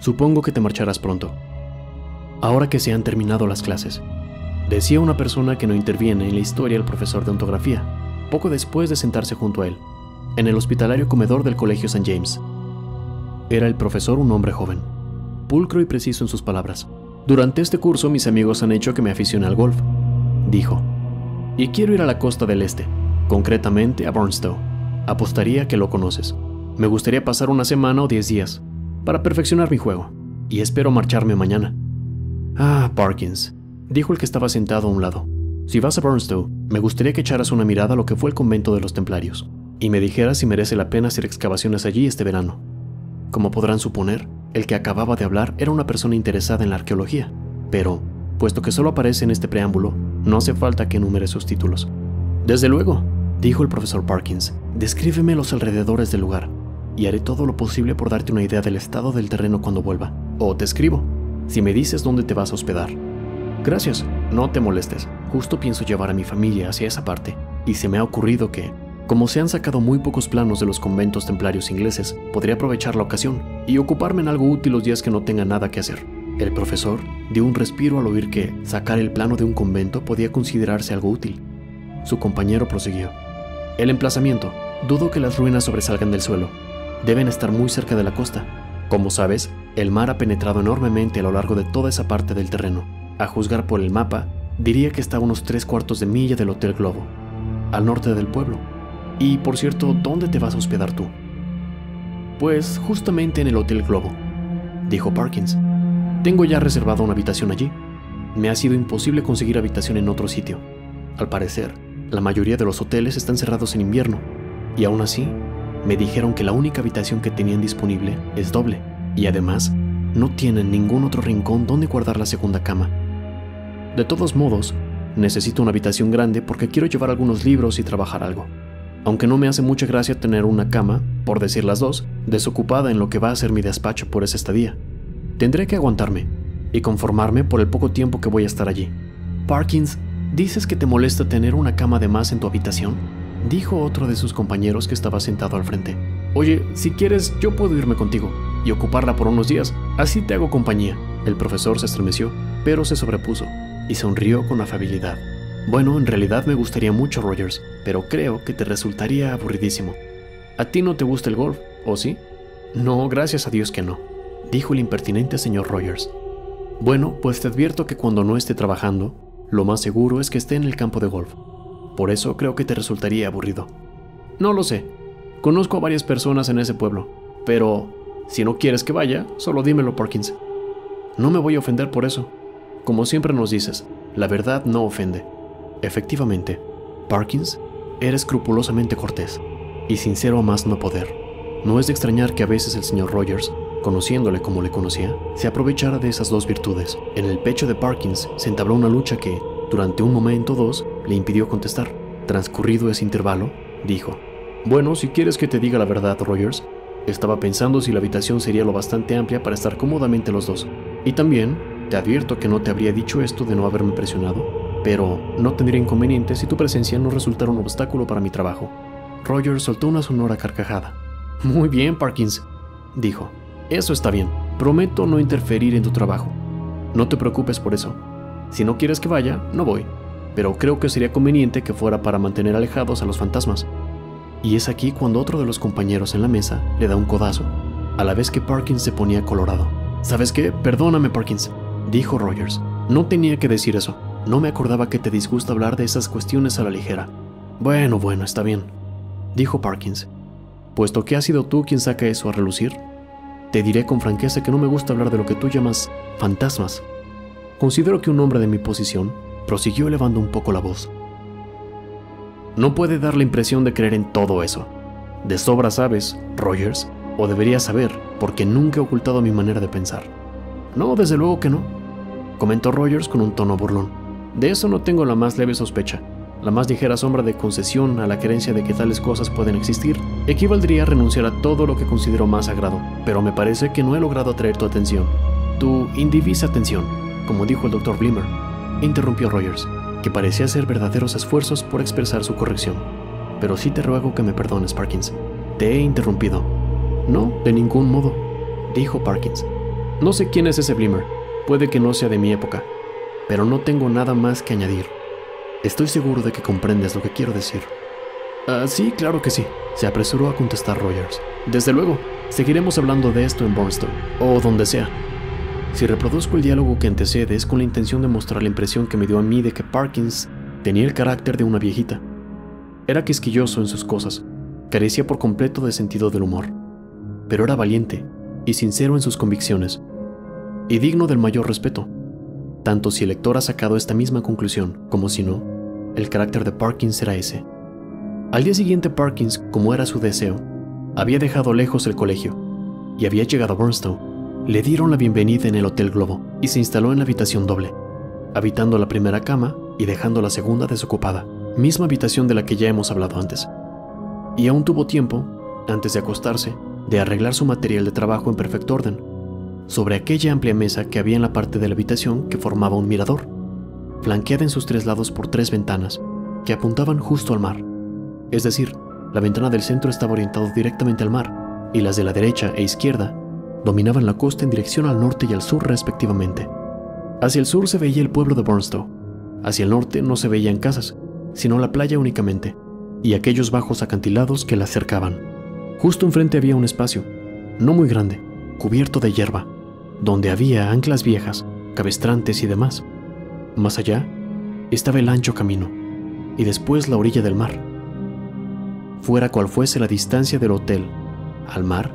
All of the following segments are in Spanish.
Supongo que te marcharás pronto. Ahora que se han terminado las clases, decía una persona que no interviene en la historia del profesor de ontografía, poco después de sentarse junto a él, en el hospitalario comedor del Colegio St. James. Era el profesor un hombre joven, pulcro y preciso en sus palabras. Durante este curso mis amigos han hecho que me aficione al golf, dijo, y quiero ir a la costa del este, concretamente a Barnstow. Apostaría que lo conoces. Me gustaría pasar una semana o 10 días para perfeccionar mi juego, y espero marcharme mañana. Ah, Parkins, dijo el que estaba sentado a un lado. Si vas a Barnstow, me gustaría que echaras una mirada a lo que fue el convento de los templarios, y me dijeras si merece la pena hacer excavaciones allí este verano. Como podrán suponer, el que acababa de hablar era una persona interesada en la arqueología, pero, puesto que solo aparece en este preámbulo, no hace falta que enumere sus títulos. Desde luego, dijo el profesor Parkins, descríbeme los alrededores del lugar, y haré todo lo posible por darte una idea del estado del terreno cuando vuelva. O te escribo, si me dices dónde te vas a hospedar. Gracias, no te molestes. Justo pienso llevar a mi familia hacia esa parte, y se me ha ocurrido que, como se han sacado muy pocos planos de los conventos templarios ingleses, podría aprovechar la ocasión y ocuparme en algo útil los días que no tenga nada que hacer. El profesor dio un respiro al oír que sacar el plano de un convento podía considerarse algo útil. Su compañero prosiguió. El emplazamiento. Dudo que las ruinas sobresalgan del suelo. Deben estar muy cerca de la costa. Como sabes, el mar ha penetrado enormemente a lo largo de toda esa parte del terreno. A juzgar por el mapa, diría que está a unos 3/4 de milla del Hotel Globo, al norte del pueblo. Y, por cierto, ¿dónde te vas a hospedar tú? Pues justamente en el Hotel Globo, dijo Parkins. Tengo ya reservado una habitación allí. Me ha sido imposible conseguir habitación en otro sitio. Al parecer, la mayoría de los hoteles están cerrados en invierno, y aún así, me dijeron que la única habitación que tenían disponible es doble, y además, no tienen ningún otro rincón donde guardar la segunda cama. De todos modos, necesito una habitación grande porque quiero llevar algunos libros y trabajar algo. Aunque no me hace mucha gracia tener una cama, por decir las dos, desocupada en lo que va a ser mi despacho por esa estadía. Tendré que aguantarme y conformarme por el poco tiempo que voy a estar allí. Parkins, ¿dices que te molesta tener una cama de más en tu habitación?, dijo otro de sus compañeros que estaba sentado al frente. Oye, si quieres, yo puedo irme contigo y ocuparla por unos días, así te hago compañía. El profesor se estremeció, pero se sobrepuso y sonrió con afabilidad. Bueno, en realidad me gustaría mucho, Rogers, pero creo que te resultaría aburridísimo. ¿A ti no te gusta el golf, o sí? No, gracias a Dios que no, dijo el impertinente señor Rogers. Bueno, pues te advierto que cuando no esté trabajando, lo más seguro es que esté en el campo de golf. Por eso creo que te resultaría aburrido. No lo sé. Conozco a varias personas en ese pueblo, pero si no quieres que vaya, solo dímelo, Parkins. No me voy a ofender por eso. Como siempre nos dices, la verdad no ofende. Efectivamente, Parkins era escrupulosamente cortés y sincero a más no poder. No es de extrañar que a veces el señor Rogers, conociéndole como le conocía, se aprovechara de esas dos virtudes. En el pecho de Parkins se entabló una lucha que, durante un momento o dos, le impidió contestar. Transcurrido ese intervalo, dijo: Bueno, si quieres que te diga la verdad, Rogers, estaba pensando si la habitación sería lo bastante amplia para estar cómodamente los dos. Y también, te advierto que no te habría dicho esto de no haberme presionado, pero no tendría inconveniente si tu presencia no resultara un obstáculo para mi trabajo. Rogers soltó una sonora carcajada. Muy bien, Parkins, dijo. Eso está bien. Prometo no interferir en tu trabajo. No te preocupes por eso. Si no quieres que vaya, no voy. Pero creo que sería conveniente que fuera para mantener alejados a los fantasmas. Y es aquí cuando otro de los compañeros en la mesa le da un codazo, a la vez que Parkins se ponía colorado. ¿Sabes qué? Perdóname, Parkins, dijo Rogers. No tenía que decir eso. No me acordaba que te disgusta hablar de esas cuestiones a la ligera. Bueno, está bien, dijo Parkins. Puesto que has sido tú quien saca eso a relucir, te diré con franqueza que no me gusta hablar de lo que tú llamas fantasmas. Considero que un hombre de mi posición, prosiguió elevando un poco la voz, no puede dar la impresión de creer en todo eso. De sobra sabes, Rogers, o deberías saber, porque nunca he ocultado mi manera de pensar. No, desde luego que no, comentó Rogers con un tono burlón. De eso no tengo la más leve sospecha. La más ligera sombra de concesión a la creencia de que tales cosas pueden existir equivaldría a renunciar a todo lo que considero más sagrado, pero me parece que no he logrado atraer tu atención. Tu indivisa atención, como dijo el Dr. Blimmer, interrumpió Rogers, que parecía hacer verdaderos esfuerzos por expresar su corrección. Pero sí te ruego que me perdones, Parkins. Te he interrumpido. No, de ningún modo, dijo Parkins. No sé quién es ese Blimmer, puede que no sea de mi época, pero no tengo nada más que añadir. Estoy seguro de que comprendes lo que quiero decir. Sí, claro que sí, se apresuró a contestar Rogers. Desde luego, seguiremos hablando de esto en Burnstone, o donde sea. Si reproduzco el diálogo que antecede es con la intención de mostrar la impresión que me dio a mí de que Parkins tenía el carácter de una viejita. Era quisquilloso en sus cosas, carecía por completo de sentido del humor, pero era valiente y sincero en sus convicciones, y digno del mayor respeto, tanto si el lector ha sacado esta misma conclusión como si no. El carácter de Parkins era ese. Al día siguiente Parkins, como era su deseo, había dejado lejos el colegio y había llegado a Burnstone. Le dieron la bienvenida en el Hotel Globo y se instaló en la habitación doble, habitando la primera cama y dejando la segunda desocupada, misma habitación de la que ya hemos hablado antes. Y aún tuvo tiempo, antes de acostarse, de arreglar su material de trabajo en perfecto orden, sobre aquella amplia mesa que había en la parte de la habitación que formaba un mirador, flanqueada en sus 3 lados por 3 ventanas que apuntaban justo al mar. Es decir, la ventana del centro estaba orientada directamente al mar, y las de la derecha e izquierda dominaban la costa en dirección al norte y al sur respectivamente. Hacia el sur se veía el pueblo de Burnstone, hacia el norte no se veían casas, sino la playa únicamente, y aquellos bajos acantilados que la cercaban. Justo enfrente había un espacio, no muy grande, cubierto de hierba, donde había anclas viejas, cabestrantes y demás. Más allá estaba el ancho camino, y después la orilla del mar. Fuera cual fuese la distancia del hotel al mar,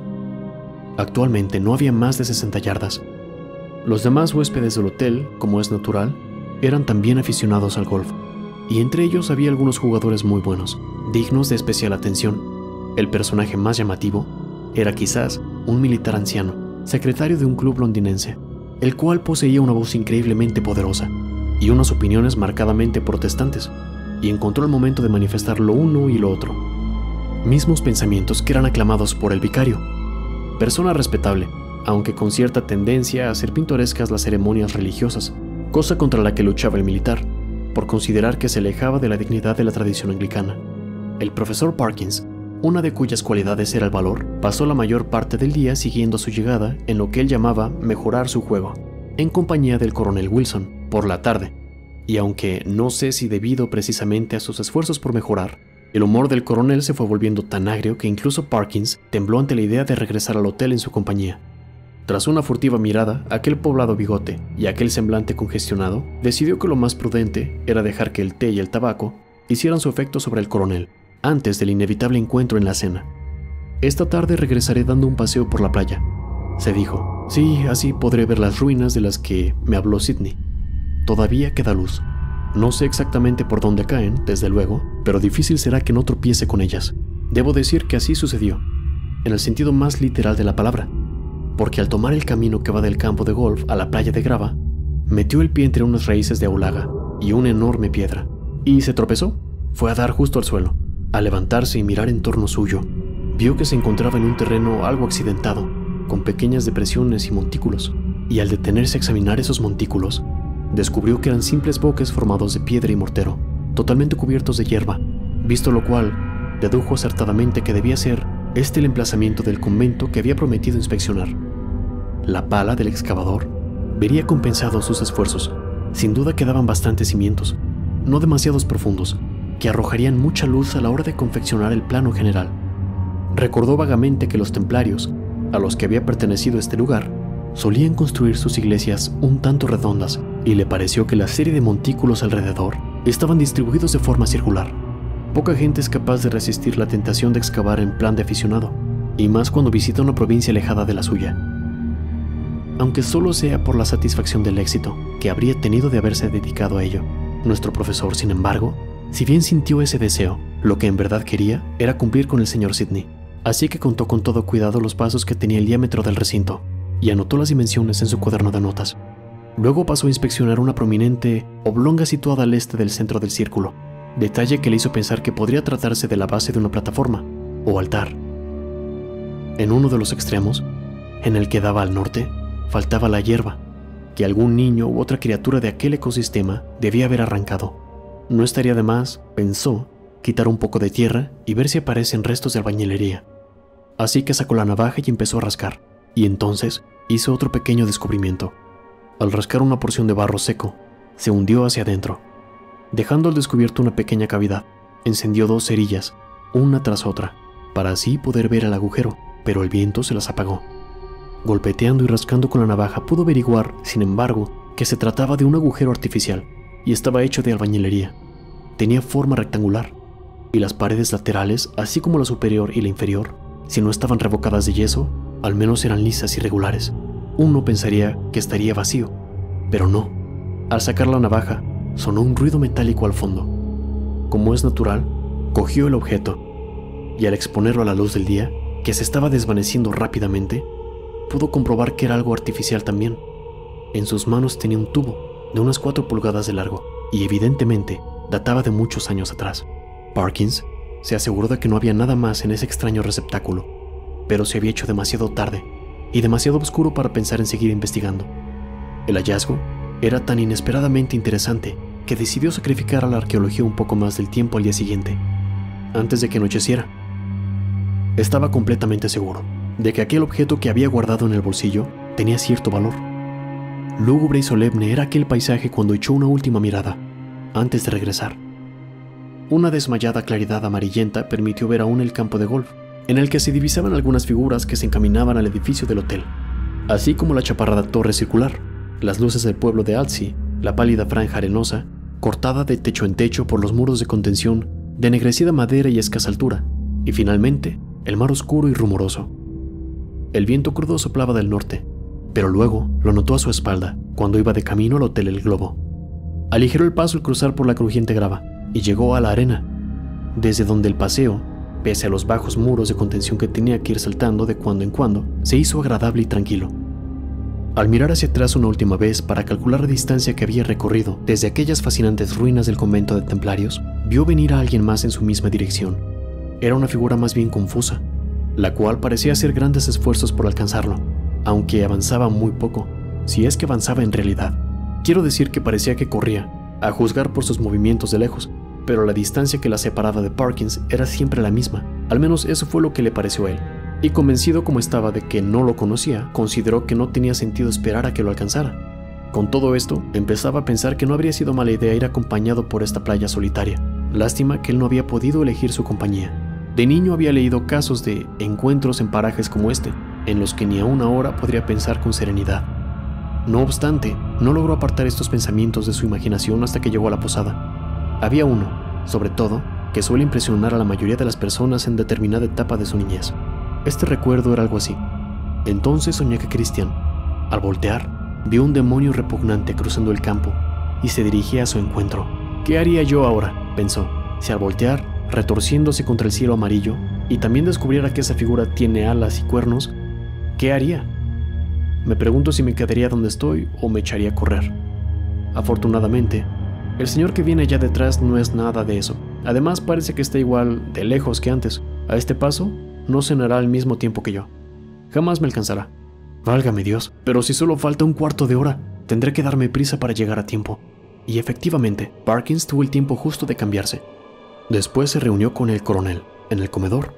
actualmente no había más de 60 yardas. Los demás huéspedes del hotel, como es natural, eran también aficionados al golf, y entre ellos había algunos jugadores muy buenos, dignos de especial atención. El personaje más llamativo era quizás un militar anciano, secretario de un club londinense, el cual poseía una voz increíblemente poderosa y unas opiniones marcadamente protestantes, y encontró el momento de manifestar lo uno y lo otro. Mismos pensamientos que eran aclamados por el vicario, persona respetable, aunque con cierta tendencia a hacer pintorescas las ceremonias religiosas, cosa contra la que luchaba el militar, por considerar que se alejaba de la dignidad de la tradición anglicana. El profesor Parkins, una de cuyas cualidades era el valor, pasó la mayor parte del día siguiendo su llegada en lo que él llamaba mejorar su juego, en compañía del coronel Wilson, por la tarde, y aunque no sé si debido precisamente a sus esfuerzos por mejorar, el humor del coronel se fue volviendo tan agrio que incluso Parkins tembló ante la idea de regresar al hotel en su compañía. Tras una furtiva mirada, aquel poblado bigote y aquel semblante congestionado, decidió que lo más prudente era dejar que el té y el tabaco hicieran su efecto sobre el coronel, antes del inevitable encuentro en la cena. Esta tarde regresaré dando un paseo por la playa, se dijo. Sí, así podré ver las ruinas de las que me habló Sidney. Todavía queda luz. No sé exactamente por dónde caen, desde luego, pero difícil será que no tropiece con ellas. Debo decir que así sucedió, en el sentido más literal de la palabra, porque al tomar el camino que va del campo de golf a la playa de grava, metió el pie entre unas raíces de aulaga y una enorme piedra, y se tropezó. Fue a dar justo al suelo. Al levantarse y mirar en torno suyo, vio que se encontraba en un terreno algo accidentado, con pequeñas depresiones y montículos, y al detenerse a examinar esos montículos, descubrió que eran simples boques formados de piedra y mortero, totalmente cubiertos de hierba, visto lo cual, dedujo acertadamente que debía ser este el emplazamiento del convento que había prometido inspeccionar. La pala del excavador vería compensados sus esfuerzos. Sin duda quedaban bastantes cimientos, no demasiados profundos, que arrojarían mucha luz a la hora de confeccionar el plano general. Recordó vagamente que los templarios, a los que había pertenecido este lugar, solían construir sus iglesias un tanto redondas, y le pareció que la serie de montículos alrededor estaban distribuidos de forma circular. Poca gente es capaz de resistir la tentación de excavar en plan de aficionado, y más cuando visita una provincia alejada de la suya. Aunque solo sea por la satisfacción del éxito que habría tenido de haberse dedicado a ello, nuestro profesor, sin embargo, si bien sintió ese deseo, lo que en verdad quería era cumplir con el señor Sidney, así que contó con todo cuidado los pasos que tenía el diámetro del recinto, y anotó las dimensiones en su cuaderno de notas. Luego pasó a inspeccionar una prominente oblonga situada al este del centro del círculo, detalle que le hizo pensar que podría tratarse de la base de una plataforma o altar. En uno de los extremos, en el que daba al norte, faltaba la hierba, que algún niño u otra criatura de aquel ecosistema debía haber arrancado. No estaría de más, pensó, quitar un poco de tierra y ver si aparecen restos de albañilería. Así que sacó la navaja y empezó a rascar, y entonces hizo otro pequeño descubrimiento. Al rascar una porción de barro seco, se hundió hacia adentro, dejando al descubierto una pequeña cavidad. Encendió 2 cerillas, una tras otra, para así poder ver el agujero, pero el viento se las apagó. Golpeteando y rascando con la navaja pudo averiguar, sin embargo, que se trataba de un agujero artificial y estaba hecho de albañilería. Tenía forma rectangular, y las paredes laterales, así como la superior y la inferior, si no estaban revocadas de yeso, al menos eran lisas y regulares. Uno pensaría que estaría vacío, pero no. Al sacar la navaja, sonó un ruido metálico al fondo. Como es natural, cogió el objeto, y al exponerlo a la luz del día, que se estaba desvaneciendo rápidamente, pudo comprobar que era algo artificial también. En sus manos tenía un tubo de unas 4 pulgadas de largo, y evidentemente databa de muchos años atrás. Parkins se aseguró de que no había nada más en ese extraño receptáculo, pero se había hecho demasiado tarde y demasiado oscuro para pensar en seguir investigando. El hallazgo era tan inesperadamente interesante que decidió sacrificar a la arqueología un poco más del tiempo al día siguiente, antes de que anocheciera. Estaba completamente seguro de que aquel objeto que había guardado en el bolsillo tenía cierto valor. Lúgubre y solemne era aquel paisaje cuando echó una última mirada, antes de regresar. Una desmayada claridad amarillenta permitió ver aún el campo de golf, en el que se divisaban algunas figuras que se encaminaban al edificio del hotel, así como la chaparrada torre circular, las luces del pueblo de Altsea, la pálida franja arenosa, cortada de techo en techo por los muros de contención de ennegrecida madera y escasa altura, y finalmente el mar oscuro y rumoroso. El viento crudo soplaba del norte, pero luego lo notó a su espalda cuando iba de camino al Hotel El Globo. Aligeró el paso al cruzar por la crujiente grava y llegó a la arena, desde donde el paseo, pese a los bajos muros de contención que tenía que ir saltando de cuando en cuando, se hizo agradable y tranquilo. Al mirar hacia atrás una última vez para calcular la distancia que había recorrido desde aquellas fascinantes ruinas del convento de templarios, vio venir a alguien más en su misma dirección. Era una figura más bien confusa, la cual parecía hacer grandes esfuerzos por alcanzarlo, aunque avanzaba muy poco, si es que avanzaba en realidad. Quiero decir que parecía que corría, a juzgar por sus movimientos de lejos, pero la distancia que la separaba de Parkins era siempre la misma, al menos eso fue lo que le pareció a él, y convencido como estaba de que no lo conocía, consideró que no tenía sentido esperar a que lo alcanzara. Con todo esto, empezaba a pensar que no habría sido mala idea ir acompañado por esta playa solitaria. Lástima que él no había podido elegir su compañía. De niño había leído casos de encuentros en parajes como este, en los que ni aún ahora podría pensar con serenidad. No obstante, no logró apartar estos pensamientos de su imaginación hasta que llegó a la posada. Había uno, sobre todo, que suele impresionar a la mayoría de las personas en determinada etapa de su niñez. Este recuerdo era algo así. Entonces soñé que Christian, al voltear, vio un demonio repugnante cruzando el campo y se dirigía a su encuentro. ¿Qué haría yo ahora?, pensó, si al voltear, retorciéndose contra el cielo amarillo, y también descubriera que esa figura tiene alas y cuernos, ¿qué haría? Me pregunto si me quedaría donde estoy o me echaría a correr. Afortunadamente, el señor que viene allá detrás no es nada de eso. Además parece que está igual de lejos que antes. A este paso, no cenará al mismo tiempo que yo. Jamás me alcanzará. Válgame Dios, pero si solo falta un cuarto de hora, tendré que darme prisa para llegar a tiempo. Y efectivamente, Parkins tuvo el tiempo justo de cambiarse. Después se reunió con el coronel, en el comedor.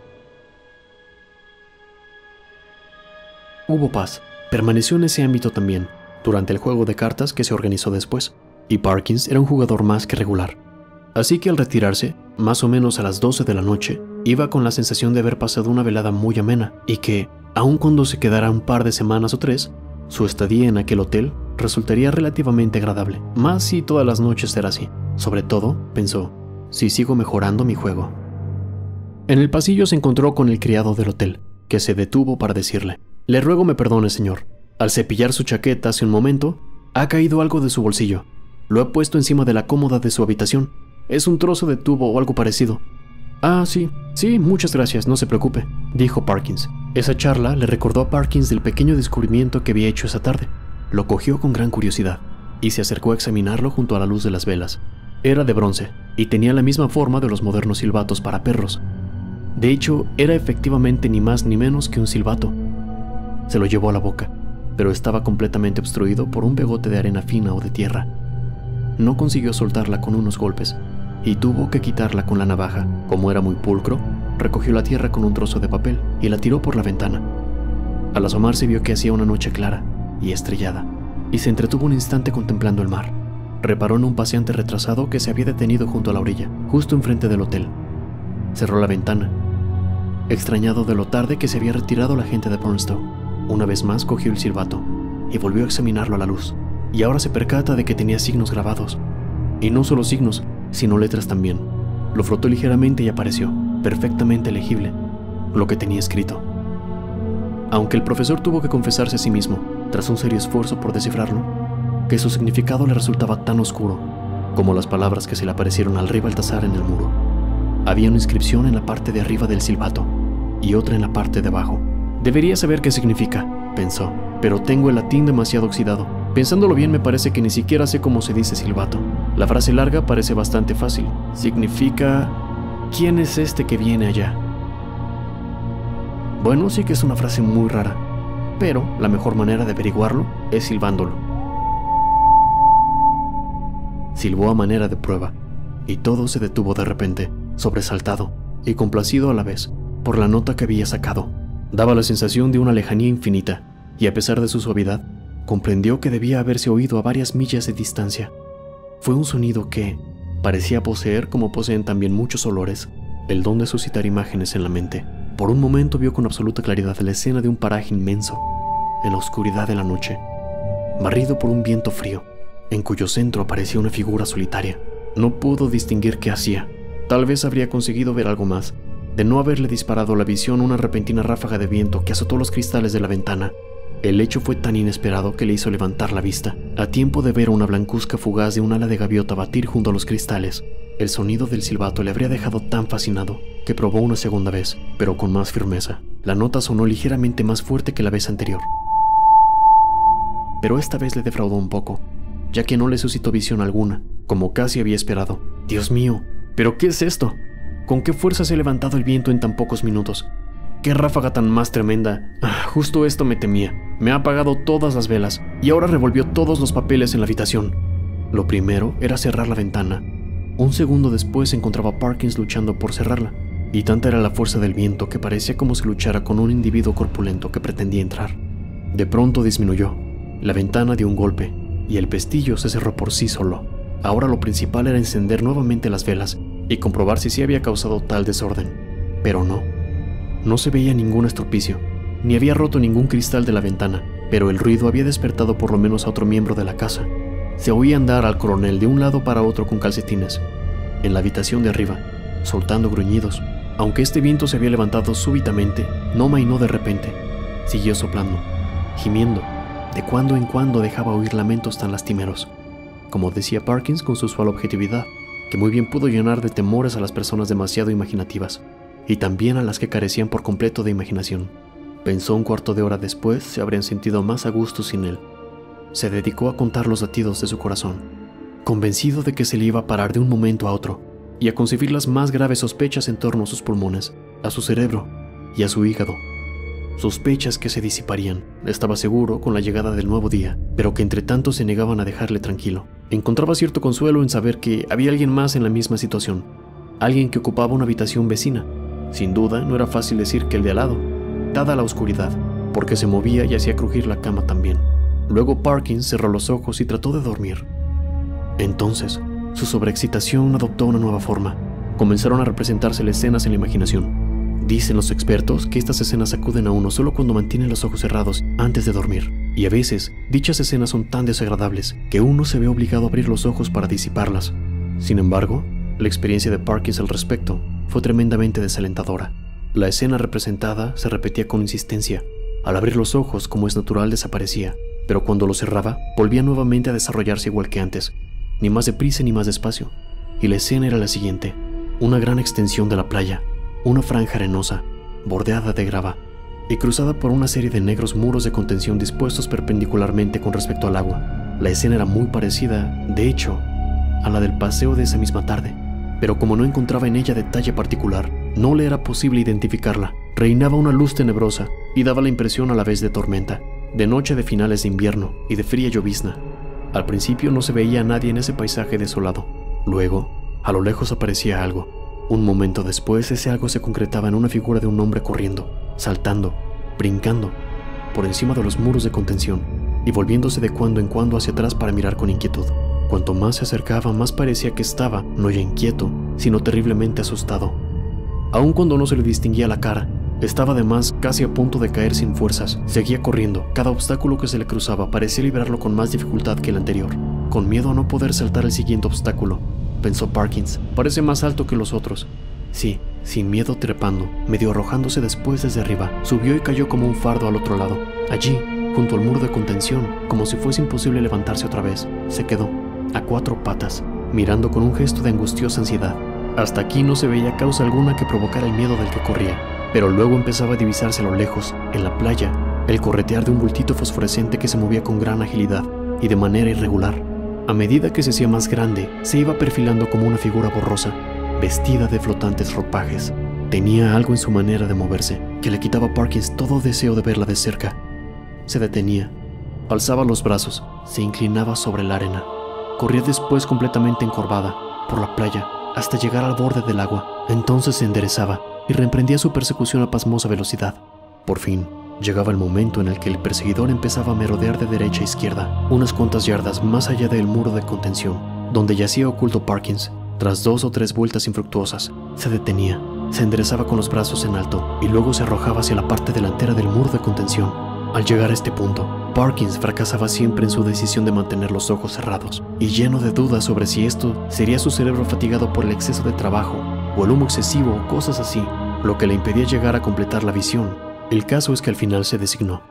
Hubo paz. Permaneció en ese ámbito también, durante el juego de cartas que se organizó después, y Parkins era un jugador más que regular. Así que al retirarse, más o menos a las 12 de la noche, iba con la sensación de haber pasado una velada muy amena, y que, aun cuando se quedara un par de semanas o 3, su estadía en aquel hotel resultaría relativamente agradable, más si todas las noches era así. Sobre todo, pensó, si sigo mejorando mi juego. En el pasillo se encontró con el criado del hotel, que se detuvo para decirle: «Le ruego me perdone, señor. Al cepillar su chaqueta hace un momento, ha caído algo de su bolsillo. Lo he puesto encima de la cómoda de su habitación. Es un trozo de tubo o algo parecido». «Ah, sí, muchas gracias, no se preocupe», dijo Parkins. Esa charla le recordó a Parkins del pequeño descubrimiento que había hecho esa tarde. Lo cogió con gran curiosidad y se acercó a examinarlo junto a la luz de las velas. Era de bronce y tenía la misma forma de los modernos silbatos para perros. De hecho, era efectivamente ni más ni menos que un silbato. Se lo llevó a la boca, pero estaba completamente obstruido por un pegote de arena fina o de tierra. No consiguió soltarla con unos golpes y tuvo que quitarla con la navaja. Como era muy pulcro, recogió la tierra con un trozo de papel y la tiró por la ventana. Al asomarse vio que hacía una noche clara y estrellada, y se entretuvo un instante contemplando el mar. Reparó en un paseante retrasado que se había detenido junto a la orilla, justo enfrente del hotel. Cerró la ventana, extrañado de lo tarde que se había retirado la gente de Burnstow. Una vez más cogió el silbato y volvió a examinarlo a la luz, y ahora se percata de que tenía signos grabados. Y no solo signos, sino letras también. Lo frotó ligeramente y apareció, perfectamente legible, lo que tenía escrito. Aunque el profesor tuvo que confesarse a sí mismo, tras un serio esfuerzo por descifrarlo, que su significado le resultaba tan oscuro como las palabras que se le aparecieron al rey Baltasar en el muro. Había una inscripción en la parte de arriba del silbato y otra en la parte de abajo. Debería saber qué significa, pensó, pero tengo el latín demasiado oxidado. Pensándolo bien, me parece que ni siquiera sé cómo se dice silbato. La frase larga parece bastante fácil. Significa: ¿quién es este que viene allá? Bueno, sí que es una frase muy rara, pero la mejor manera de averiguarlo es silbándolo. Silbó a manera de prueba, y todo se detuvo de repente, sobresaltado y complacido a la vez por la nota que había sacado. Daba la sensación de una lejanía infinita, y a pesar de su suavidad, comprendió que debía haberse oído a varias millas de distancia. Fue un sonido que parecía poseer, como poseen también muchos olores, el don de suscitar imágenes en la mente. Por un momento vio con absoluta claridad la escena de un paraje inmenso, en la oscuridad de la noche, barrido por un viento frío, en cuyo centro aparecía una figura solitaria. No pudo distinguir qué hacía. Tal vez habría conseguido ver algo más, de no haberle disparado la visión una repentina ráfaga de viento que azotó los cristales de la ventana. El hecho fue tan inesperado que le hizo levantar la vista, a tiempo de ver una blancuzca fugaz de un ala de gaviota batir junto a los cristales. El sonido del silbato le habría dejado tan fascinado que probó una segunda vez, pero con más firmeza. La nota sonó ligeramente más fuerte que la vez anterior, pero esta vez le defraudó un poco, ya que no le suscitó visión alguna, como casi había esperado. Dios mío, ¿pero qué es esto? ¿Con qué fuerza se ha levantado el viento en tan pocos minutos? ¡Qué ráfaga tan más tremenda! Justo esto me temía. Me ha apagado todas las velas y ahora revolvió todos los papeles en la habitación. Lo primero era cerrar la ventana. Un segundo después se encontraba Parkins luchando por cerrarla, y tanta era la fuerza del viento que parecía como si luchara con un individuo corpulento que pretendía entrar. De pronto disminuyó. La ventana dio un golpe y el pestillo se cerró por sí solo. Ahora lo principal era encender nuevamente las velas y comprobar si sí había causado tal desorden. Pero no. No se veía ningún estropicio, ni había roto ningún cristal de la ventana, pero el ruido había despertado por lo menos a otro miembro de la casa. Se oía andar al coronel de un lado para otro con calcetines, en la habitación de arriba, soltando gruñidos. Aunque este viento se había levantado súbitamente, no mainó de repente. Siguió soplando, gimiendo. De cuando en cuando dejaba oír lamentos tan lastimeros, como decía Parkins con su usual objetividad, que muy bien pudo llenar de temores a las personas demasiado imaginativas, y también a las que carecían por completo de imaginación. Pensó un cuarto de hora después se habrían sentido más a gusto sin él. Se dedicó a contar los latidos de su corazón, convencido de que se le iba a parar de un momento a otro, y a concebir las más graves sospechas en torno a sus pulmones, a su cerebro y a su hígado. Sospechas que se disiparían, estaba seguro, con la llegada del nuevo día, pero que entre tanto se negaban a dejarle tranquilo. Encontraba cierto consuelo en saber que había alguien más en la misma situación, alguien que ocupaba una habitación vecina. Sin duda, no era fácil decir que el de al lado, dada la oscuridad, porque se movía y hacía crujir la cama también. Luego Parkins cerró los ojos y trató de dormir. Entonces, su sobreexcitación adoptó una nueva forma. Comenzaron a representársele escenas en la imaginación. Dicen los expertos que estas escenas acuden a uno solo cuando mantiene los ojos cerrados antes de dormir, y a veces dichas escenas son tan desagradables que uno se ve obligado a abrir los ojos para disiparlas. Sin embargo, la experiencia de Parkins al respecto fue tremendamente desalentadora. La escena representada se repetía con insistencia. Al abrir los ojos, como es natural, desaparecía, pero cuando los cerraba, volvía nuevamente a desarrollarse igual que antes, ni más deprisa ni más despacio. Y la escena era la siguiente: una gran extensión de la playa, una franja arenosa, bordeada de grava, y cruzada por una serie de negros muros de contención dispuestos perpendicularmente con respecto al agua. La escena era muy parecida, de hecho, a la del paseo de esa misma tarde, pero como no encontraba en ella detalle particular, no le era posible identificarla. Reinaba una luz tenebrosa y daba la impresión a la vez de tormenta, de noche de finales de invierno y de fría llovizna. Al principio no se veía a nadie en ese paisaje desolado. Luego, a lo lejos aparecía algo. Un momento después, ese algo se concretaba en una figura de un hombre corriendo, saltando, brincando, por encima de los muros de contención y volviéndose de cuando en cuando hacia atrás para mirar con inquietud. Cuanto más se acercaba, más parecía que estaba, no ya inquieto, sino terriblemente asustado. Aun cuando no se le distinguía la cara, estaba además casi a punto de caer sin fuerzas. Seguía corriendo. Cada obstáculo que se le cruzaba parecía librarlo con más dificultad que el anterior. Con miedo a no poder saltar el siguiente obstáculo, pensó Parkins. Parece más alto que los otros. Sí, sin miedo trepando, medio arrojándose después desde arriba, subió y cayó como un fardo al otro lado. Allí, junto al muro de contención, como si fuese imposible levantarse otra vez, se quedó, a 4 patas, mirando con un gesto de angustiosa ansiedad. Hasta aquí no se veía causa alguna que provocara el miedo del que corría, pero luego empezaba a divisarse a lo lejos, en la playa, el corretear de un bultito fosforescente que se movía con gran agilidad y de manera irregular. A medida que se hacía más grande, se iba perfilando como una figura borrosa, vestida de flotantes ropajes. Tenía algo en su manera de moverse que le quitaba a Parkins todo deseo de verla de cerca. Se detenía, alzaba los brazos, se inclinaba sobre la arena. Corría después completamente encorvada por la playa hasta llegar al borde del agua. Entonces se enderezaba y reemprendía su persecución a pasmosa velocidad. Por fin, llegaba el momento en el que el perseguidor empezaba a merodear de derecha a izquierda, unas cuantas yardas más allá del muro de contención, donde yacía oculto Parkins. Tras 2 o 3 vueltas infructuosas, se detenía, se enderezaba con los brazos en alto y luego se arrojaba hacia la parte delantera del muro de contención. Al llegar a este punto, Parkins fracasaba siempre en su decisión de mantener los ojos cerrados, y lleno de dudas sobre si esto sería su cerebro fatigado por el exceso de trabajo, o el humo excesivo o cosas así, lo que le impedía llegar a completar la visión. El caso es que al final se designó,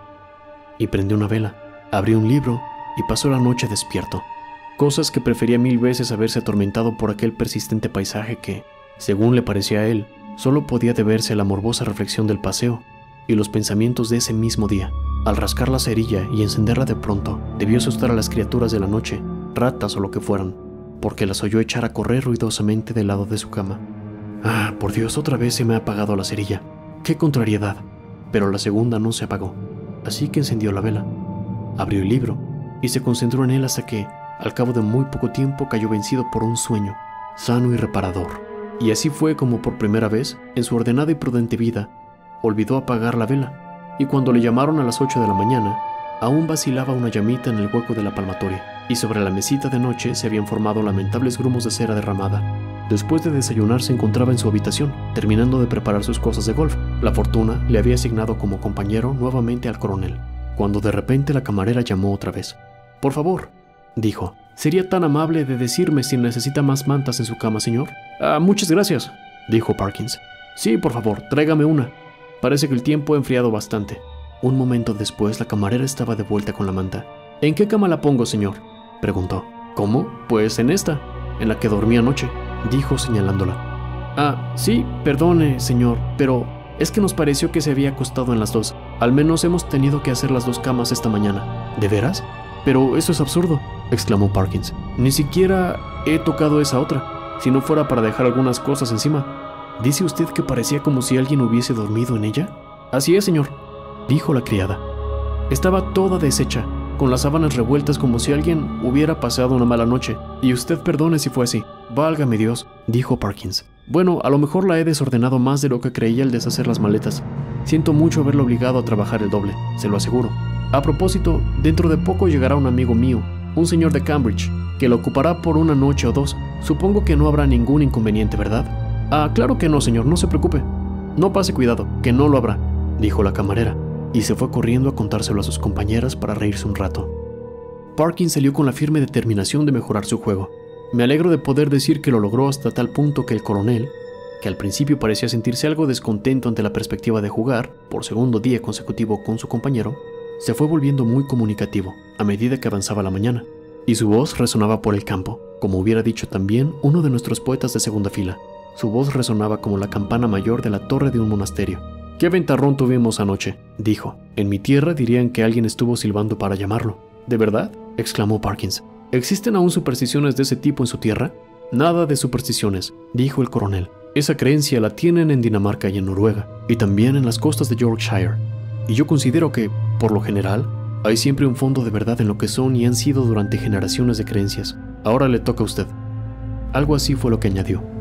y prendió una vela, abrió un libro y pasó la noche despierto. Cosas que prefería 1000 veces haberse atormentado por aquel persistente paisaje que, según le parecía a él, solo podía deberse a la morbosa reflexión del paseo y los pensamientos de ese mismo día. Al rascar la cerilla y encenderla de pronto, debió asustar a las criaturas de la noche, ratas o lo que fueran, porque las oyó echar a correr ruidosamente del lado de su cama. Ah, por Dios, otra vez se me ha apagado la cerilla. ¡Qué contrariedad! Pero la segunda no se apagó, así que encendió la vela, abrió el libro y se concentró en él hasta que, al cabo de muy poco tiempo, cayó vencido por un sueño, sano y reparador. Y así fue como por primera vez, en su ordenada y prudente vida, olvidó apagar la vela, y cuando le llamaron a las 8 de la mañana, aún vacilaba una llamita en el hueco de la palmatoria, y sobre la mesita de noche se habían formado lamentables grumos de cera derramada. Después de desayunar se encontraba en su habitación, terminando de preparar sus cosas de golf. La fortuna le había asignado como compañero nuevamente al coronel, cuando de repente la camarera llamó otra vez. «Por favor», dijo, «¿sería tan amable de decirme si necesita más mantas en su cama, señor?» «Ah, muchas gracias», dijo Parkins. «Sí, por favor, tráigame una. Parece que el tiempo ha enfriado bastante». Un momento después la camarera estaba de vuelta con la manta. «¿En qué cama la pongo, señor?», preguntó. «¿Cómo? Pues en esta, en la que dormí anoche», dijo señalándola. «Ah, sí, perdone, señor, pero es que nos pareció que se había acostado en las dos. Al menos hemos tenido que hacer las 2 camas esta mañana». «¿De veras? Pero eso es absurdo», exclamó Parkins. «Ni siquiera he tocado esa otra, si no fuera para dejar algunas cosas encima». «¿Dice usted que parecía como si alguien hubiese dormido en ella?» «Así es, señor», dijo la criada. «Estaba toda deshecha, con las sábanas revueltas como si alguien hubiera pasado una mala noche. Y usted perdone si fue así». «Válgame Dios», dijo Parkins. «Bueno, a lo mejor la he desordenado más de lo que creía al deshacer las maletas. Siento mucho haberlo obligado a trabajar el doble, se lo aseguro. A propósito, dentro de poco llegará un amigo mío, un señor de Cambridge, que lo ocupará por una noche o 2. Supongo que no habrá ningún inconveniente, ¿verdad?» «Ah, claro que no, señor, no se preocupe. No pase cuidado, que no lo habrá», dijo la camarera, y se fue corriendo a contárselo a sus compañeras para reírse un rato. Parkins salió con la firme determinación de mejorar su juego. Me alegro de poder decir que lo logró hasta tal punto que el coronel, que al principio parecía sentirse algo descontento ante la perspectiva de jugar, por segundo día consecutivo con su compañero, se fue volviendo muy comunicativo a medida que avanzaba la mañana, y su voz resonaba por el campo, como hubiera dicho también uno de nuestros poetas de segunda fila. Su voz resonaba como la campana mayor de la torre de un monasterio. «Qué ventarrón tuvimos anoche», dijo. «En mi tierra dirían que alguien estuvo silbando para llamarlo». «¿De verdad?», exclamó Parkins. «¿Existen aún supersticiones de ese tipo en su tierra?» «Nada de supersticiones», dijo el coronel. «Esa creencia la tienen en Dinamarca y en Noruega, y también en las costas de Yorkshire. Y yo considero que, por lo general, hay siempre un fondo de verdad en lo que son y han sido durante generaciones de creencias. Ahora le toca a usted». Algo así fue lo que añadió.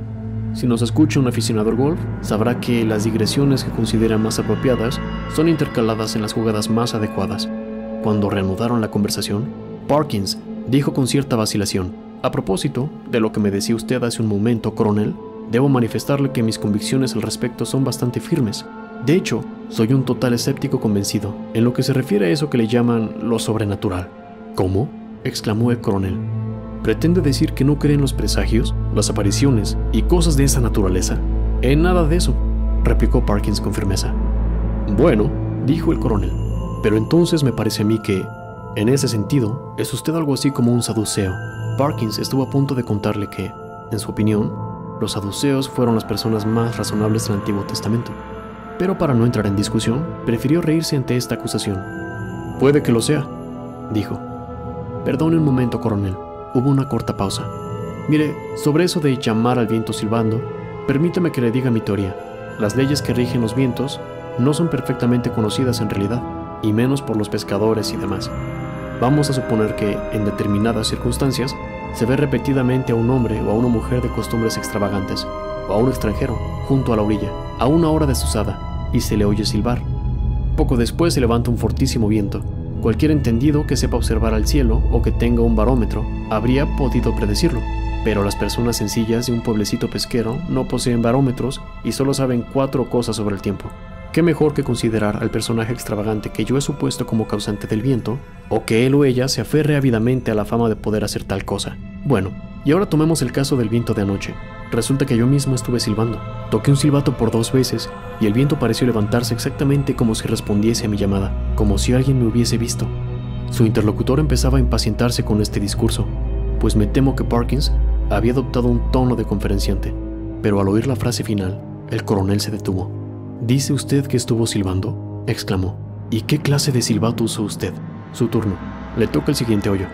Si nos escucha un aficionado al golf, sabrá que las digresiones que considera más apropiadas son intercaladas en las jugadas más adecuadas. Cuando reanudaron la conversación, Parkins dijo con cierta vacilación: a propósito de lo que me decía usted hace un momento, coronel, debo manifestarle que mis convicciones al respecto son bastante firmes. De hecho, soy un total escéptico convencido en lo que se refiere a eso que le llaman lo sobrenatural. ¿Cómo?, exclamó el coronel. ¿Pretende decir que no cree en los presagios, las apariciones y cosas de esa naturaleza? En nada de eso, replicó Parkins con firmeza. Bueno, dijo el coronel, pero entonces me parece a mí que, en ese sentido, es usted algo así como un saduceo. Parkins estuvo a punto de contarle que, en su opinión, los saduceos fueron las personas más razonables del Antiguo Testamento, pero para no entrar en discusión, prefirió reírse ante esta acusación. Puede que lo sea, dijo. Perdone un momento, coronel. Hubo una corta pausa. Mire, sobre eso de llamar al viento silbando, permítame que le diga mi teoría. Las leyes que rigen los vientos no son perfectamente conocidas en realidad, y menos por los pescadores y demás. Vamos a suponer que, en determinadas circunstancias, se ve repetidamente a un hombre o a una mujer de costumbres extravagantes, o a un extranjero, junto a la orilla, a una hora desusada, y se le oye silbar. Poco después se levanta un fortísimo viento. Cualquier entendido que sepa observar al cielo o que tenga un barómetro habría podido predecirlo, pero las personas sencillas de un pueblecito pesquero no poseen barómetros y solo saben 4 cosas sobre el tiempo. ¿Qué mejor que considerar al personaje extravagante que yo he supuesto como causante del viento, o que él o ella se aferre ávidamente a la fama de poder hacer tal cosa? Bueno, y ahora tomemos el caso del viento de anoche. Resulta que yo mismo estuve silbando. Toqué un silbato por 2 veces y el viento pareció levantarse exactamente como si respondiese a mi llamada, como si alguien me hubiese visto. Su interlocutor empezaba a impacientarse con este discurso, pues me temo que Parkins había adoptado un tono de conferenciante, pero al oír la frase final, el coronel se detuvo. ¿Dice usted que estuvo silbando?, exclamó. ¿Y qué clase de silbato usó usted? Su turno. Le toca el siguiente hoyo.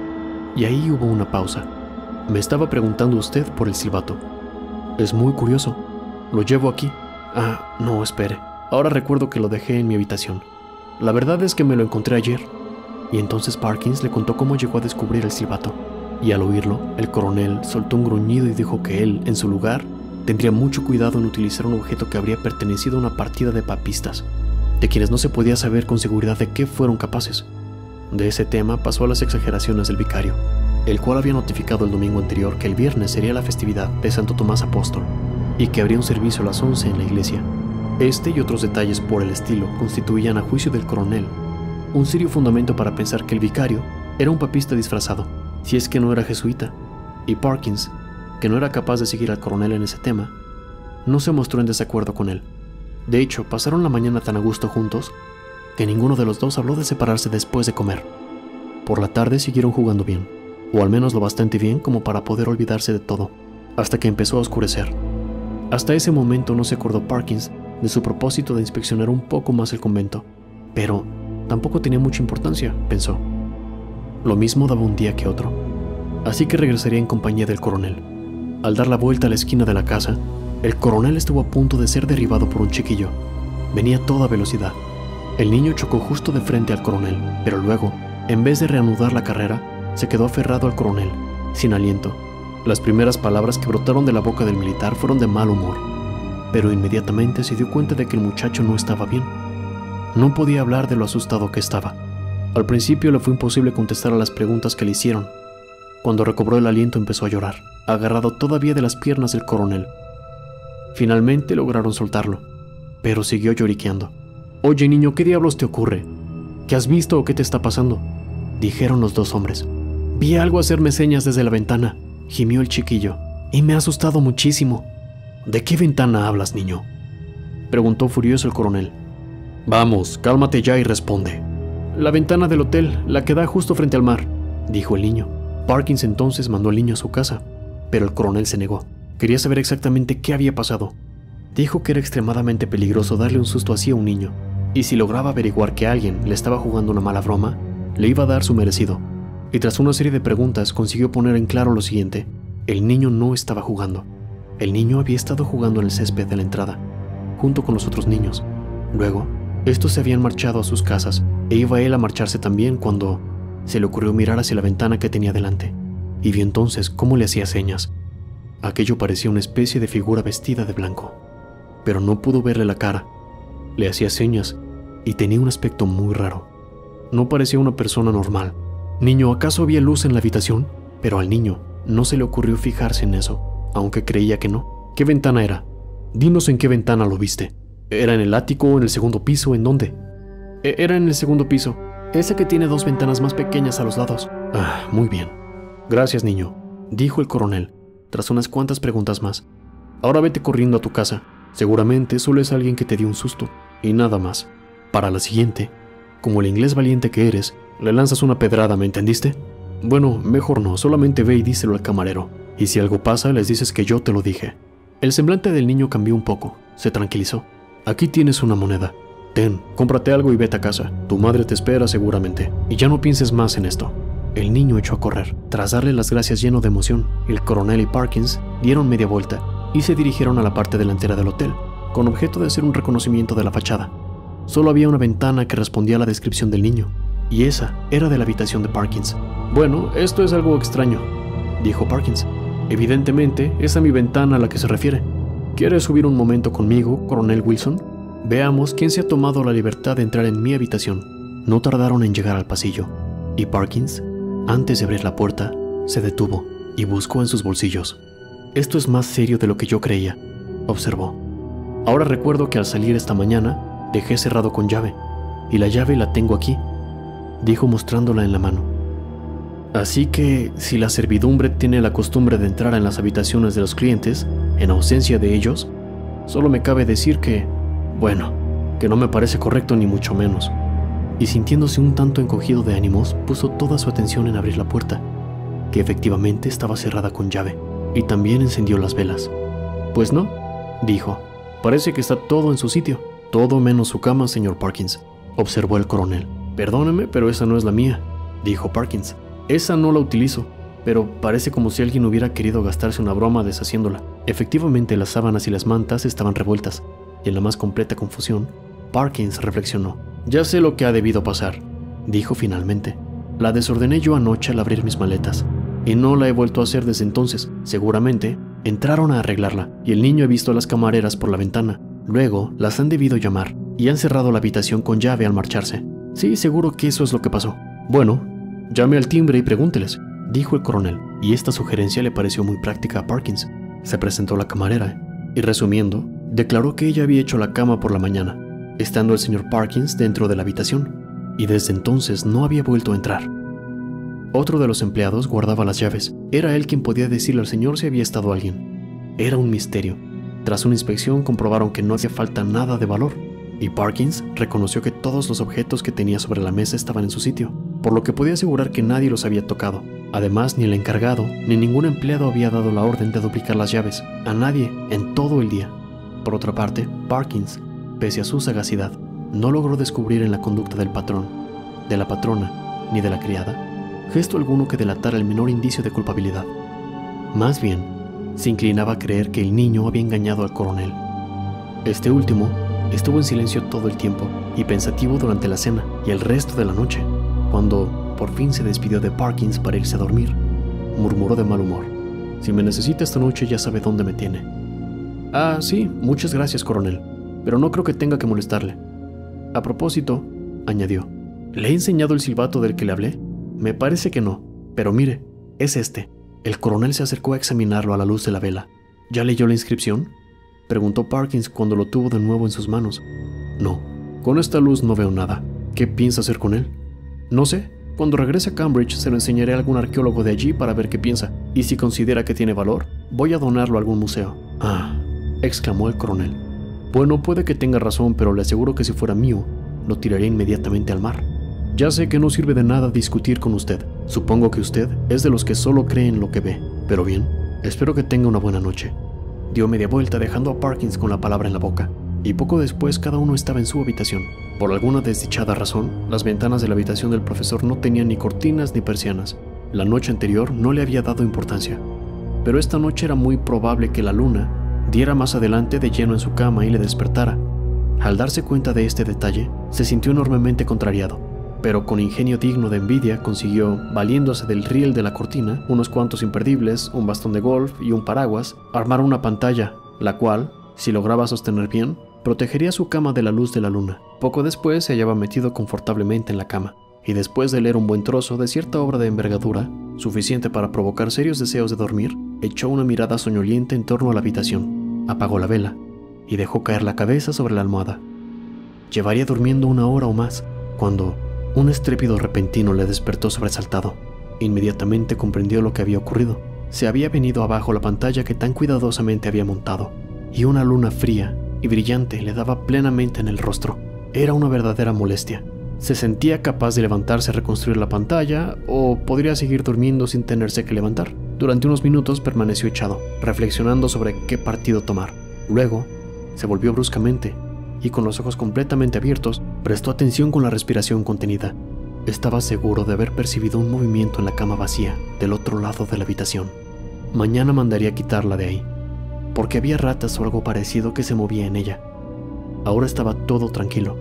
Y ahí hubo una pausa. Me estaba preguntando usted por el silbato. Es muy curioso. Lo llevo aquí. Ah, no, espere. Ahora recuerdo que lo dejé en mi habitación. La verdad es que me lo encontré ayer. Y entonces Parkins le contó cómo llegó a descubrir el silbato. Y al oírlo, el coronel soltó un gruñido y dijo que él, en su lugar, tendría mucho cuidado en utilizar un objeto que habría pertenecido a una partida de papistas, de quienes no se podía saber con seguridad de qué fueron capaces. De ese tema pasó a las exageraciones del vicario, el cual había notificado el domingo anterior que el viernes sería la festividad de Santo Tomás Apóstol y que habría un servicio a las 11 en la iglesia. Este y otros detalles por el estilo constituían, a juicio del coronel, un serio fundamento para pensar que el vicario era un papista disfrazado, si es que no era jesuita, y Parkins, que no era capaz de seguir al coronel en ese tema, no se mostró en desacuerdo con él. De hecho, pasaron la mañana tan a gusto juntos que ninguno de los dos habló de separarse después de comer. Por la tarde siguieron jugando bien, o al menos lo bastante bien como para poder olvidarse de todo, hasta que empezó a oscurecer. Hasta ese momento no se acordó Parkins de su propósito de inspeccionar un poco más el convento, pero tampoco tenía mucha importancia, pensó. Lo mismo daba un día que otro, así que regresaría en compañía del coronel. Al dar la vuelta a la esquina de la casa, el coronel estuvo a punto de ser derribado por un chiquillo. Venía a toda velocidad. El niño chocó justo de frente al coronel, pero luego, en vez de reanudar la carrera, se quedó aferrado al coronel, sin aliento. Las primeras palabras que brotaron de la boca del militar fueron de mal humor, pero inmediatamente se dio cuenta de que el muchacho no estaba bien. No podía hablar de lo asustado que estaba. Al principio le fue imposible contestar a las preguntas que le hicieron. Cuando recobró el aliento empezó a llorar, agarrado todavía de las piernas del coronel. Finalmente lograron soltarlo, pero siguió lloriqueando. «Oye, niño, ¿qué diablos te ocurre? ¿Qué has visto o qué te está pasando?», dijeron los 2 hombres. «Vi algo hacerme señas desde la ventana», gimió el chiquillo, «y me ha asustado muchísimo». «¿De qué ventana hablas, niño?», preguntó furioso el coronel. «Vamos, cálmate ya y responde». «La ventana del hotel, la que da justo frente al mar», dijo el niño. Parkins entonces mandó al niño a su casa, pero el coronel se negó. Quería saber exactamente qué había pasado. Dijo que era extremadamente peligroso darle un susto así a un niño, y si lograba averiguar que alguien le estaba jugando una mala broma, le iba a dar su merecido. Y tras una serie de preguntas consiguió poner en claro lo siguiente: el niño no estaba jugando. El niño había estado jugando en el césped de la entrada, junto con los otros niños. Luego, estos se habían marchado a sus casas, e iba él a marcharse también cuando se le ocurrió mirar hacia la ventana que tenía delante, y vio entonces cómo le hacía señas. Aquello parecía una especie de figura vestida de blanco, pero no pudo verle la cara. Le hacía señas y tenía un aspecto muy raro. No parecía una persona normal. Niño, ¿acaso había luz en la habitación? Pero al niño no se le ocurrió fijarse en eso, aunque creía que no. ¿Qué ventana era? Dinos en qué ventana lo viste. ¿Era en el ático, en el segundo piso, en dónde? Era en el segundo piso, ese que tiene 2 ventanas más pequeñas a los lados. Ah, muy bien. Gracias, niño, dijo el coronel, tras unas cuantas preguntas más. Ahora vete corriendo a tu casa. Seguramente solo es alguien que te dio un susto, y nada más. Para la siguiente, como el inglés valiente que eres, le lanzas una pedrada, ¿me entendiste? Bueno, mejor no, solamente ve y díselo al camarero, y si algo pasa, les dices que yo te lo dije. El semblante del niño cambió un poco, se tranquilizó. Aquí tienes una moneda. Ten, cómprate algo y vete a casa. Tu madre te espera seguramente, y ya no pienses más en esto. El niño echó a correr. Tras darle las gracias lleno de emoción, el coronel y Parkins dieron media vuelta y se dirigieron a la parte delantera del hotel, con objeto de hacer un reconocimiento de la fachada. Solo había una ventana que respondía a la descripción del niño, y esa era de la habitación de Parkins. Bueno, esto es algo extraño, dijo Parkins. Evidentemente, es a mi ventana a la que se refiere. ¿Quieres subir un momento conmigo, coronel Wilson? Veamos quién se ha tomado la libertad de entrar en mi habitación. No tardaron en llegar al pasillo, y Parkins, antes de abrir la puerta, se detuvo y buscó en sus bolsillos. Esto es más serio de lo que yo creía, observó. Ahora recuerdo que al salir esta mañana, dejé cerrado con llave, y la llave la tengo aquí, dijo mostrándola en la mano. Así que, si la servidumbre tiene la costumbre de entrar en las habitaciones de los clientes, en ausencia de ellos, solo me cabe decir que, bueno, que no me parece correcto ni mucho menos. Y sintiéndose un tanto encogido de ánimos, puso toda su atención en abrir la puerta, que efectivamente estaba cerrada con llave, y también encendió las velas. Pues no, dijo, parece que está todo en su sitio, todo menos su cama, señor Parkins, observó el coronel. Perdóneme, pero esa no es la mía, dijo Parkins. Esa no la utilizo, pero parece como si alguien hubiera querido gastarse una broma deshaciéndola. Efectivamente, las sábanas y las mantas estaban revueltas, y en la más completa confusión, Parkins reflexionó. Ya sé lo que ha debido pasar, dijo finalmente. La desordené yo anoche al abrir mis maletas, y no la he vuelto a hacer desde entonces. Seguramente entraron a arreglarla, y el niño ha visto a las camareras por la ventana. Luego las han debido llamar, y han cerrado la habitación con llave al marcharse. Sí, seguro que eso es lo que pasó. Bueno, llame al timbre y pregúnteles, dijo el coronel, y esta sugerencia le pareció muy práctica a Parkins. Se presentó la camarera, y resumiendo, declaró que ella había hecho la cama por la mañana, estando el señor Parkins dentro de la habitación, y desde entonces no había vuelto a entrar. Otro de los empleados guardaba las llaves. Era él quien podía decirle al señor si había estado alguien. Era un misterio. Tras una inspección comprobaron que no hacía falta nada de valor, y Parkins reconoció que todos los objetos que tenía sobre la mesa estaban en su sitio, por lo que podía asegurar que nadie los había tocado. Además, ni el encargado ni ningún empleado había dado la orden de duplicar las llaves a nadie en todo el día. Por otra parte, Parkins, pese a su sagacidad, no logró descubrir en la conducta del patrón, de la patrona ni de la criada gesto alguno que delatara el menor indicio de culpabilidad. Más bien, se inclinaba a creer que el niño había engañado al coronel. Este último estuvo en silencio todo el tiempo y pensativo durante la cena y el resto de la noche. Cuando por fin se despidió de Parkins para irse a dormir, murmuró de mal humor. Si me necesita esta noche ya sabe dónde me tiene. Ah, sí, muchas gracias, coronel, pero no creo que tenga que molestarle. A propósito, añadió, ¿le he enseñado el silbato del que le hablé? Me parece que no, pero mire, es este. El coronel se acercó a examinarlo a la luz de la vela. ¿Ya leyó la inscripción?, preguntó Parkins cuando lo tuvo de nuevo en sus manos. No, con esta luz no veo nada. ¿Qué piensa hacer con él? No sé. Cuando regrese a Cambridge se lo enseñaré a algún arqueólogo de allí para ver qué piensa, y si considera que tiene valor, voy a donarlo a algún museo. Ah, exclamó el coronel. Bueno, puede que tenga razón, pero le aseguro que si fuera mío, lo tiraría inmediatamente al mar. Ya sé que no sirve de nada discutir con usted. Supongo que usted es de los que solo cree en lo que ve. Pero bien, espero que tenga una buena noche. Dio media vuelta dejando a Parkins con la palabra en la boca, y poco después cada uno estaba en su habitación. Por alguna desdichada razón, las ventanas de la habitación del profesor no tenían ni cortinas ni persianas. La noche anterior no le había dado importancia, pero esta noche era muy probable que la luna diera más adelante de lleno en su cama y le despertara. Al darse cuenta de este detalle, se sintió enormemente contrariado. pero con ingenio digno de envidia consiguió, valiéndose del riel de la cortina, unos cuantos imperdibles, un bastón de golf y un paraguas, armar una pantalla, la cual, si lograba sostener bien, protegería su cama de la luz de la luna. Poco después se hallaba metido confortablemente en la cama, y después de leer un buen trozo de cierta obra de envergadura, suficiente para provocar serios deseos de dormir, echó una mirada soñolienta en torno a la habitación, apagó la vela, y dejó caer la cabeza sobre la almohada. Llevaría durmiendo 1 hora o más, cuando un estrépito repentino le despertó sobresaltado. Inmediatamente comprendió lo que había ocurrido. Se había venido abajo la pantalla que tan cuidadosamente había montado, y una luna fría y brillante le daba plenamente en el rostro. Era una verdadera molestia. Se sentía capaz de levantarse a reconstruir la pantalla, o podría seguir durmiendo sin tenerse que levantar. Durante unos minutos permaneció echado, reflexionando sobre qué partido tomar. Luego, se volvió bruscamente, y con los ojos completamente abiertos, prestó atención con la respiración contenida. Estaba seguro de haber percibido un movimiento en la cama vacía, del otro lado de la habitación. Mañana mandaría quitarla de ahí, porque había ratas o algo parecido que se movía en ella. Ahora estaba todo tranquilo.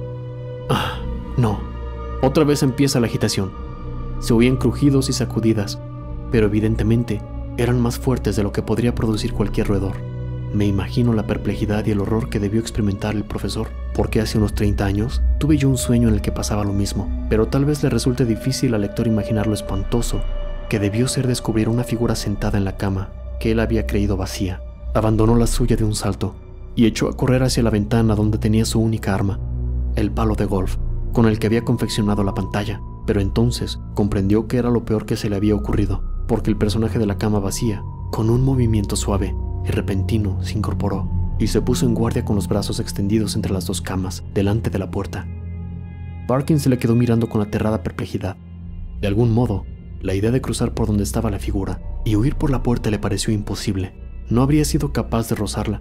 No. Otra vez empieza la agitación. Se oían crujidos y sacudidas, pero evidentemente eran más fuertes de lo que podría producir cualquier roedor. Me imagino la perplejidad y el horror que debió experimentar el profesor, porque hace unos 30 años tuve yo un sueño en el que pasaba lo mismo, pero tal vez le resulte difícil al lector imaginar lo espantoso que debió ser descubrir una figura sentada en la cama que él había creído vacía. Abandonó la suya de un salto y echó a correr hacia la ventana donde tenía su única arma, el palo de golf, con el que había confeccionado la pantalla, pero entonces comprendió que era lo peor que se le había ocurrido, porque el personaje de la cama vacía, con un movimiento suave y repentino, se incorporó y se puso en guardia con los brazos extendidos entre las dos camas, delante de la puerta. Parkins se le quedó mirando con aterrada perplejidad. De algún modo, la idea de cruzar por donde estaba la figura y huir por la puerta le pareció imposible. No habría sido capaz de rozarla.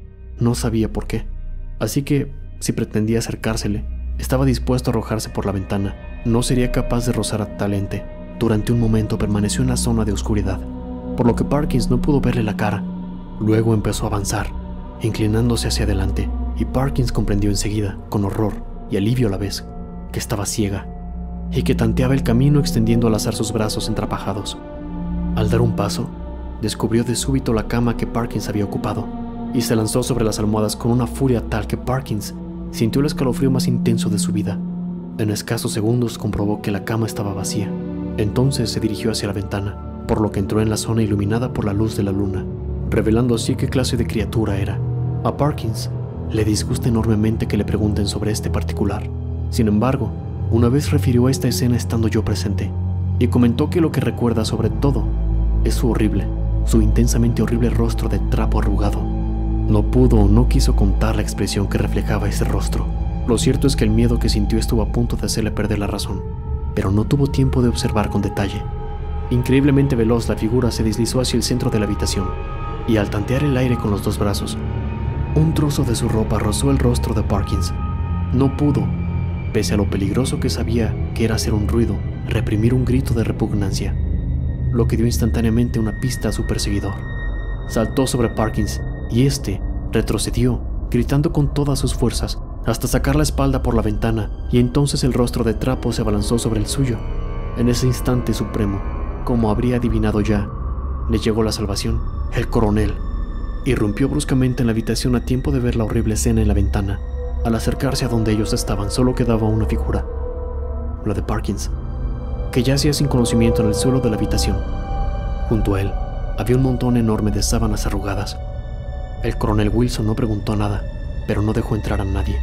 No sabía por qué. Así que, si pretendía acercársele, estaba dispuesto a arrojarse por la ventana. No sería capaz de rozar a tal ente. Durante un momento permaneció en la zona de oscuridad, por lo que Parkins no pudo verle la cara. Luego empezó a avanzar, inclinándose hacia adelante, y Parkins comprendió enseguida, con horror y alivio a la vez, que estaba ciega, y que tanteaba el camino extendiendo al azar sus brazos entrapajados. Al dar un paso, descubrió de súbito la cama que Parkins había ocupado, y se lanzó sobre las almohadas con una furia tal que Parkins sintió el escalofrío más intenso de su vida. En escasos segundos comprobó que la cama estaba vacía. Entonces se dirigió hacia la ventana, por lo que entró en la zona iluminada por la luz de la luna, revelando así qué clase de criatura era. A Parkins le disgusta enormemente que le pregunten sobre este particular. Sin embargo, una vez refirió a esta escena estando yo presente, y comentó que lo que recuerda sobre todo es su intensamente horrible rostro de trapo arrugado. No pudo o no quiso contar la expresión que reflejaba ese rostro. Lo cierto es que el miedo que sintió estuvo a punto de hacerle perder la razón, pero no tuvo tiempo de observar con detalle. Increíblemente veloz, la figura se deslizó hacia el centro de la habitación, y al tantear el aire con los dos brazos, un trozo de su ropa rozó el rostro de Parkins. No pudo, pese a lo peligroso que sabía que era hacer un ruido, reprimir un grito de repugnancia, lo que dio instantáneamente una pista a su perseguidor. Saltó sobre Parkins, y este retrocedió, gritando con todas sus fuerzas, hasta sacar la espalda por la ventana, y entonces el rostro de trapo se abalanzó sobre el suyo. En ese instante supremo, como habría adivinado ya, le llegó la salvación. El coronel irrumpió bruscamente en la habitación a tiempo de ver la horrible escena en la ventana. Al acercarse a donde ellos estaban, solo quedaba una figura, la de Parkins, que yacía sin conocimiento en el suelo de la habitación. Junto a él había un montón enorme de sábanas arrugadas. El coronel Wilson no preguntó nada, pero no dejó entrar a nadie.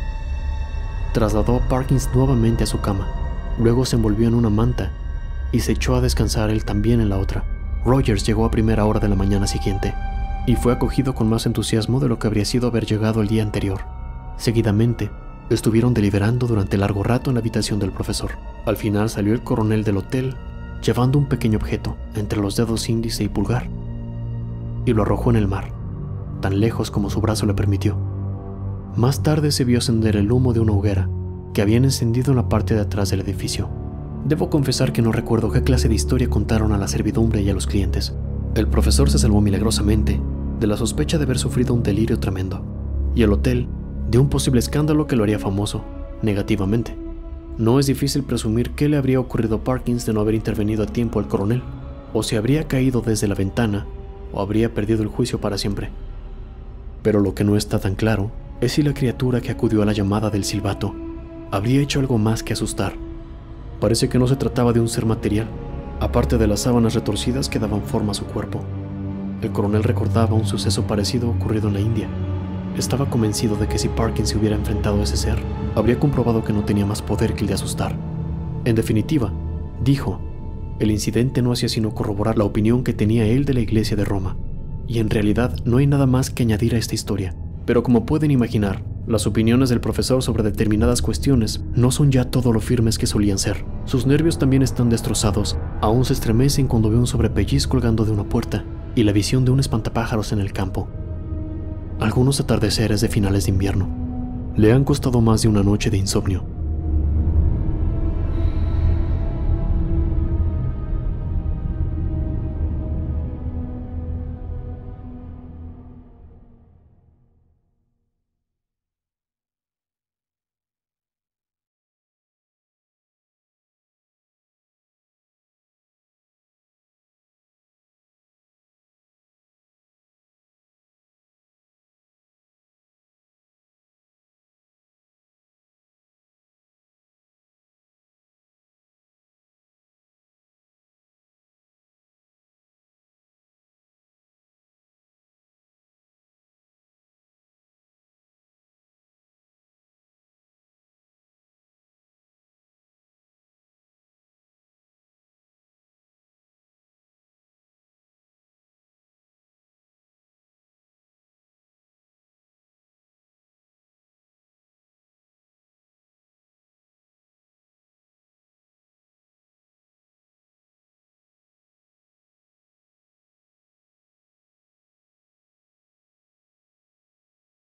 Trasladó a Parkins nuevamente a su cama, luego se envolvió en una manta y se echó a descansar él también en la otra. Rogers llegó a primera hora de la mañana siguiente y fue acogido con más entusiasmo de lo que habría sido haber llegado el día anterior. Seguidamente, estuvieron deliberando durante largo rato en la habitación del profesor. Al final salió el coronel del hotel llevando un pequeño objeto entre los dedos índice y pulgar y lo arrojó en el mar, tan lejos como su brazo le permitió. Más tarde se vio ascender el humo de una hoguera que habían encendido en la parte de atrás del edificio. Debo confesar que no recuerdo qué clase de historia contaron a la servidumbre y a los clientes. El profesor se salvó milagrosamente de la sospecha de haber sufrido un delirio tremendo, y el hotel de un posible escándalo que lo haría famoso, negativamente. No es difícil presumir qué le habría ocurrido a Parkins de no haber intervenido a tiempo al coronel, o si habría caído desde la ventana, o habría perdido el juicio para siempre. Pero lo que no está tan claro es si la criatura que acudió a la llamada del silbato habría hecho algo más que asustar. Parece que no se trataba de un ser material, aparte de las sábanas retorcidas que daban forma a su cuerpo. El coronel recordaba un suceso parecido ocurrido en la India. Estaba convencido de que si Parkins se hubiera enfrentado a ese ser, habría comprobado que no tenía más poder que el de asustar. En definitiva, dijo, el incidente no hacía sino corroborar la opinión que tenía él de la Iglesia de Roma, y en realidad no hay nada más que añadir a esta historia. Pero como pueden imaginar, las opiniones del profesor sobre determinadas cuestiones no son ya todo lo firmes que solían ser. Sus nervios también están destrozados, aún se estremecen cuando ve un sobrepelliz colgando de una puerta y la visión de un espantapájaros en el campo. Algunos atardeceres de finales de invierno le han costado más de una noche de insomnio.